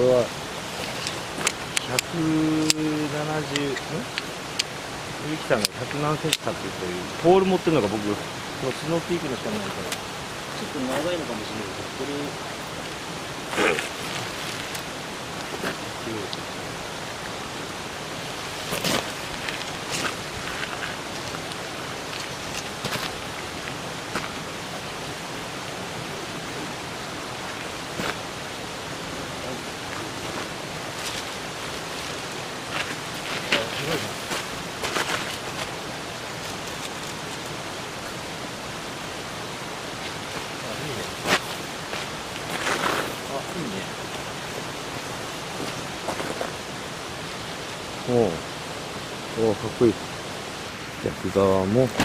れは170、ゆきさんが100何センチかっていうというポール持ってるのが僕、このスノーピークのしかないから、ちょっと長いのかもしれないけど、これおお、かっこいい。逆側も中に、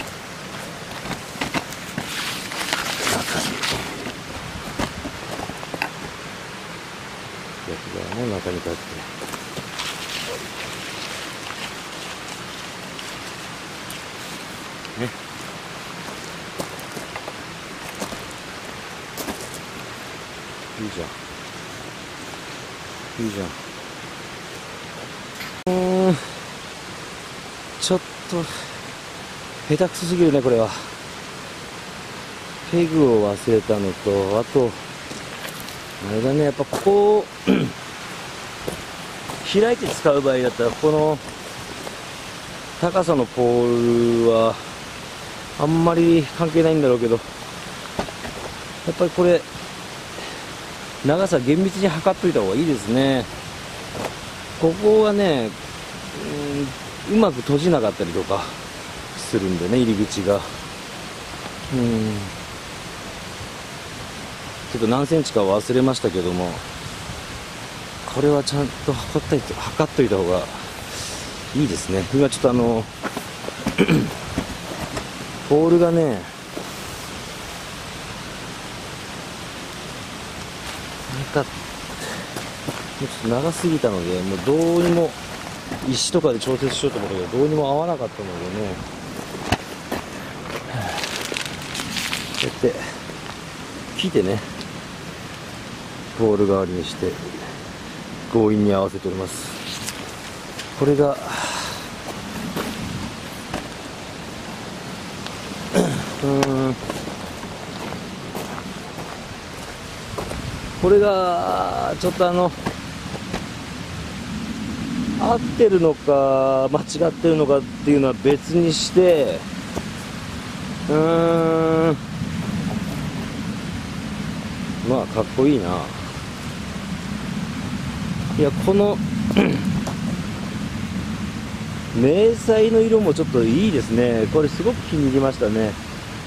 逆側も中に立ってね。いいじゃん、いいじゃん。ちょっと下手くそすぎるね、これは。ペグを忘れたのと、あとあれだね、やっぱここ開いて使う場合だったら、この高さのポールはあんまり関係ないんだろうけど、やっぱりこれ長さ厳密に測っといた方がいいですね。ここはね、うまく閉じなかったりとかするんでね、入り口が。ちょっと何センチか忘れましたけども、これはちゃんと測っといた方がいいですね。今ちょっとポールがね、ちょっと長すぎたので、もうどうにも石とかで調節しようと思ったけど、どうにも合わなかったのでね、こうやって木でね、ポール代わりにして強引に合わせております。これがこれがちょっと合ってるのか間違ってるのかっていうのは別にして、まあかっこいいな。いや、この迷彩の色もちょっといいですね。これすごく気に入りましたね。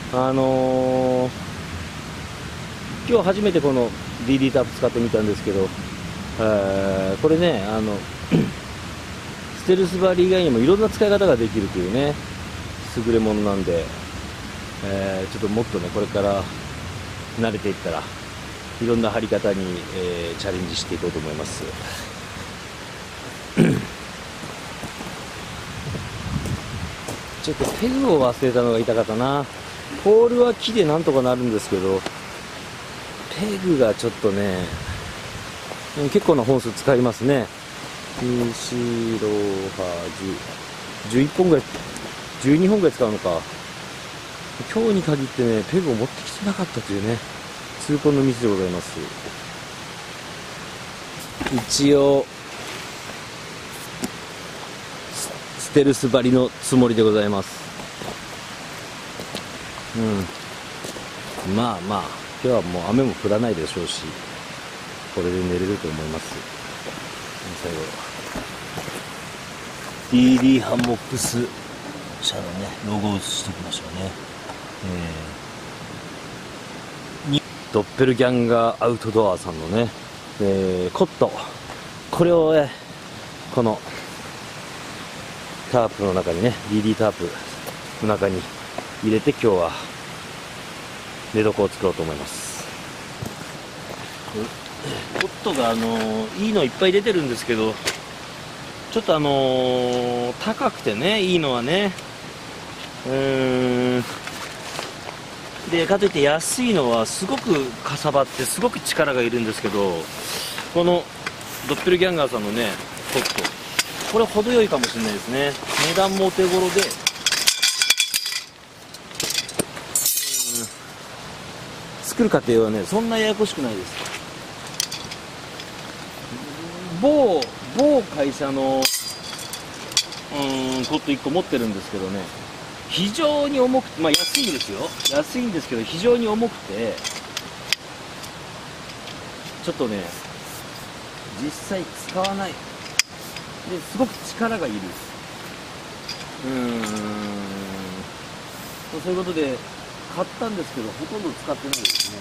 今日初めてこの DD タープ使ってみたんですけど、これね、ステルスバリ以外にもいろんな使い方ができるというね、優れものなんで、ちょっともっとね、これから慣れていったらいろんな貼り方に、チャレンジしていこうと思います。ちょっとペグを忘れたのが痛かったな。ポールは木でなんとかなるんですけど、ペグがちょっとね、結構な本数使いますね。2、4、6、8、11本ぐらい、12本ぐらい使うのか。今日に限ってね、ペグを持ってきてなかったというね、痛恨のミスでございます。一応ステルス張りのつもりでございます。まあまあ今日はもう雨も降らないでしょうし、これで寝れると思います。最後 DD ハンモックス社のねロゴを写しておきましょうね。ドッペルギャンガーアウトドアさんのね、コット、これをこのタープの中にね、 DD タープの中に入れて今日は寝床を作ろうと思います。コットがいいのいっぱい出てるんですけど、ちょっと高くてね、いいのはね、でかといって安いのはすごくかさばってすごく力がいるんですけど、このドッペルギャンガーさんのねポット、これ程よいかもしれないですね。値段もお手頃で、作る過程はねそんなややこしくないです。某会社のポット1個持ってるんですけどね、非常に重くて、まあ安いんですよ、安いんですけど非常に重くて、ちょっとね実際使わないですごく力がいる、そういうことで買ったんですけどほとんど使ってないですね。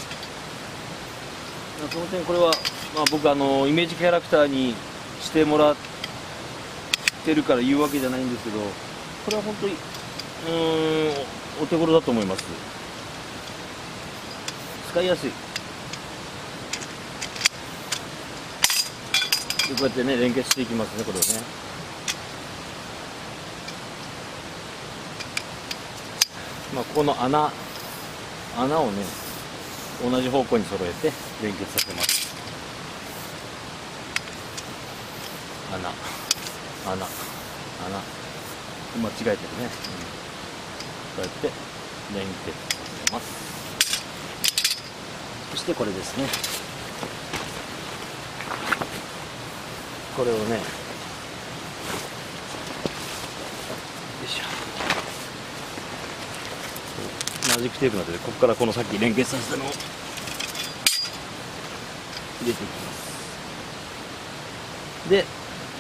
その点これは、まあ、僕イメージキャラクターにしてもらってるから言うわけじゃないんですけど、これは本当にお手頃だと思います。使いやすい。でこうやってね連結していきますね、これをね。まあここの穴をね同じ方向に揃えて連結させます。穴間違えてるね、こうやって連結させます。そしてこれですね、これをね、よいしょ、マジックテープなどでここからこのさっき連結させたのを入れていきます。で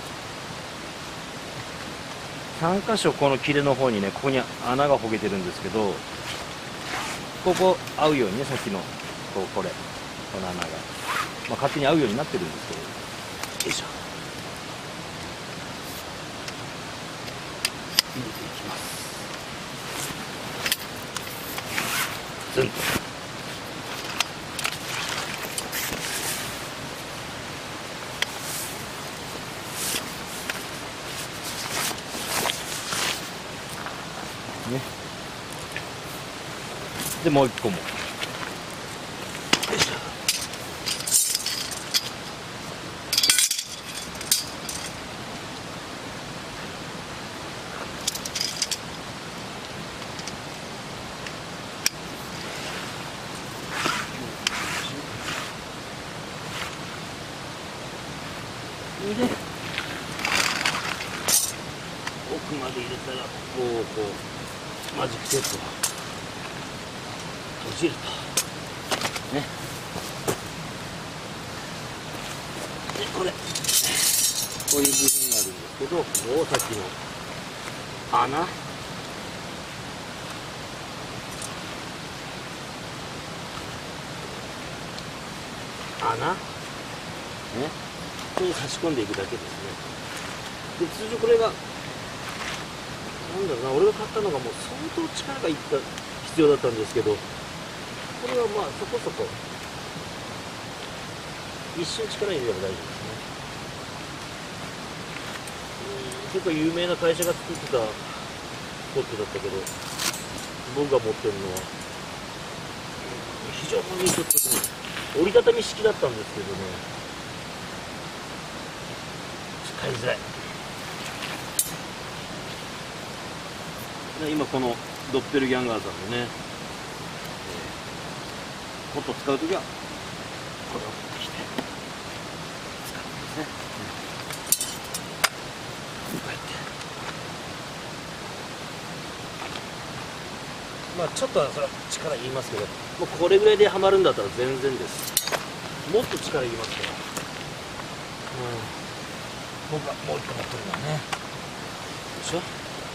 3箇所この切れの方にね、ここに穴がほげてるんですけど、ここ合うようにね、さっきのこの穴が、まあ、勝手に合うようになってるんですけど、よいしょ、入れていきます。ズンとね、でもう一個も、よいしょ、で奥まで入れたらこうマジックテープを閉じるとね。でこういう部分があるんですけど、もうさっきの穴、ね、ここに差し込んでいくだけですね。で通常これがなんだろうな、俺が買ったのがもう相当力が必要だったんですけど、これはまあそこそこ一瞬力入れれば大丈夫ですね。結構有名な会社が作ってたポットだったけど、僕が持ってるのは非常にちょっとね、折りたたみ式だったんですけどね、使いづらい。今このドッペルギャンガーさんのね、ポット使うときはこれを持ってきて使ってますね。こうやってまあちょっとはそれは力いりますけど、もうこれぐらいではまるんだったら全然です。もっと力いりますから、僕はもう一個持ってるのはね、よいしょ、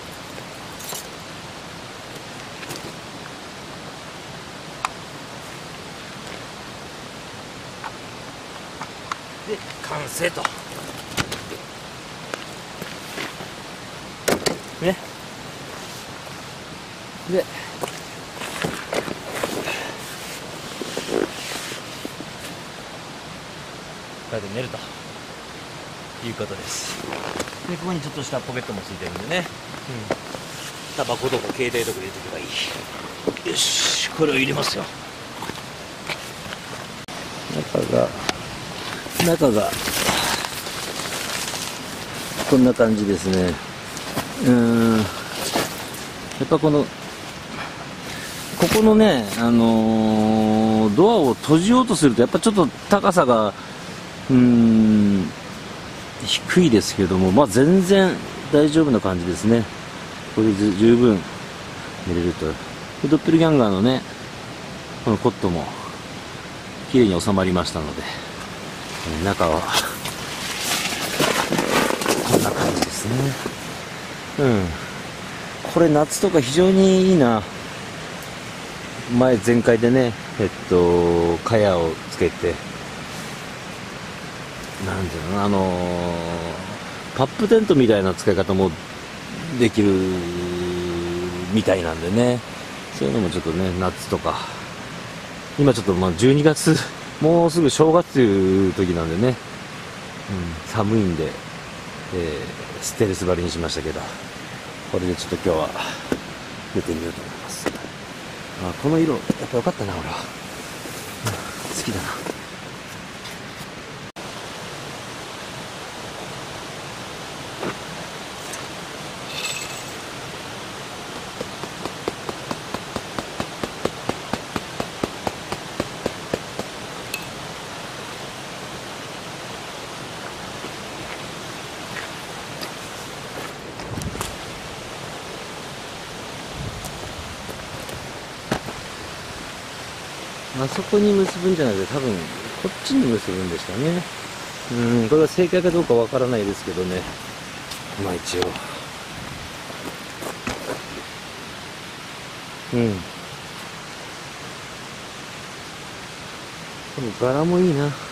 で完成とね。でこれで寝るということです。でここにちょっとしたポケットもついてるんでね、タバコとか携帯とか入れとけばいい。よし、これを入れますよ。中がこんな感じですね。やっぱこのここのね、ドアを閉じようとするとやっぱちょっと高さが低いですけども、まあ全然大丈夫な感じですね。これで十分寝れると。ドッペルギャンガーのね、このコットも綺麗に収まりましたので、中はこんな感じですね。これ夏とか非常にいいな。前回でね、蚊帳をつけて、なんていうの、パップテントみたいな使い方もできるみたいなんでね、そういうのもちょっとね、夏とか、今ちょっと12月、もうすぐ正月という時なんでね、寒いんで、ステルス張りにしましたけど、これでちょっと今日は寝てみようと思います。この色、やっぱ良かったな、俺は。好きだな。あそこに結ぶんじゃなくて、多分こっちに結ぶんでしたね。これは正解かどうかわからないですけどね。まあ一応。この柄もいいな。